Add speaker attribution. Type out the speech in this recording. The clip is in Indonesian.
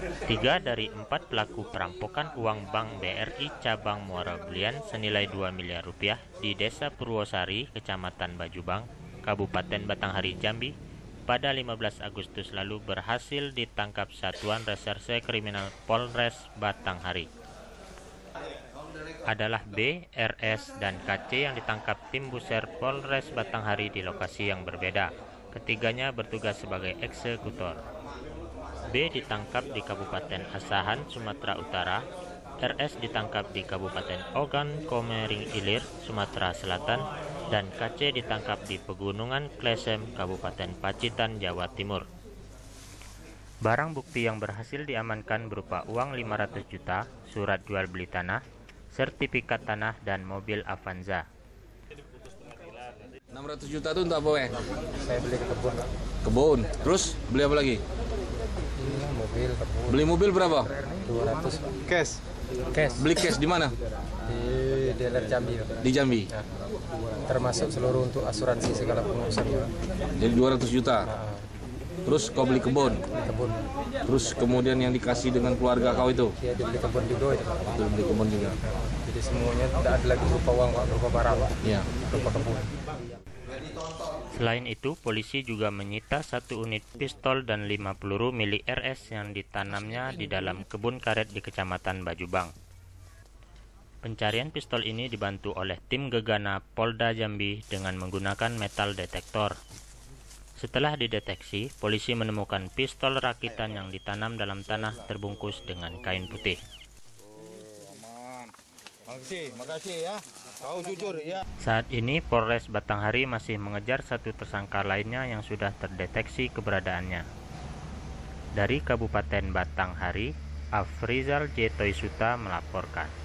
Speaker 1: 3 dari 4 pelaku perampokan uang Bank BRI cabang Muara Bulian senilai 2 miliar rupiah di Desa Purwosari, Kecamatan Bajubang, Kabupaten Batanghari, Jambi, pada 15 Agustus lalu berhasil ditangkap Satuan Reserse Kriminal Polres Batanghari. Adalah B, RS, dan KC yang ditangkap tim Buser Polres Batanghari di lokasi yang berbeda. Ketiganya bertugas sebagai eksekutor. B ditangkap di Kabupaten Asahan, Sumatera Utara. RS ditangkap di Kabupaten Ogan Komering Ilir, Sumatera Selatan, dan KC ditangkap di Pegunungan Klesem, Kabupaten Pacitan, Jawa Timur. Barang bukti yang berhasil diamankan berupa uang 500 juta, surat jual beli tanah, sertifikat tanah, dan mobil Avanza.
Speaker 2: 600 juta itu untuk apa, Weh?
Speaker 3: Saya beli ke kebun.
Speaker 2: Kebun. Terus beli apa lagi?
Speaker 3: Ini mobil kebun.
Speaker 2: Beli mobil berapa?
Speaker 3: 200.
Speaker 4: Cash.
Speaker 2: Beli cash di mana?
Speaker 3: Di dealer Jambi.
Speaker 2: Di Jambi.
Speaker 3: Ya. Termasuk seluruh untuk asuransi segala pengurusan.
Speaker 2: Jadi 200 juta.
Speaker 3: Nah,
Speaker 2: Terus kau beli kebun.
Speaker 3: kebun.
Speaker 2: Terus kemudian yang dikasih dengan keluarga kau itu?
Speaker 3: Dia dibeli kebun juga itu.
Speaker 2: Itu beli kebun juga.
Speaker 3: Jadi semuanya tidak ada lagi berupa uang, Pak, berupa barang, Pak.
Speaker 2: Ya.
Speaker 3: Berupa kebun.
Speaker 1: Selain itu, polisi juga menyita 1 unit pistol dan 5 peluru milik RS yang ditanamnya di dalam kebun karet di Kecamatan Bajubang. Pencarian pistol ini dibantu oleh tim Gegana Polda Jambi dengan menggunakan metal detektor. Setelah dideteksi, polisi menemukan pistol rakitan yang ditanam dalam tanah terbungkus dengan kain putih.
Speaker 4: Makasih ya. Kau jujur ya.
Speaker 1: Saat ini Polres Batanghari masih mengejar 1 tersangka lainnya yang sudah terdeteksi keberadaannya. Dari Kabupaten Batanghari, Afrizal J. Toisuta melaporkan.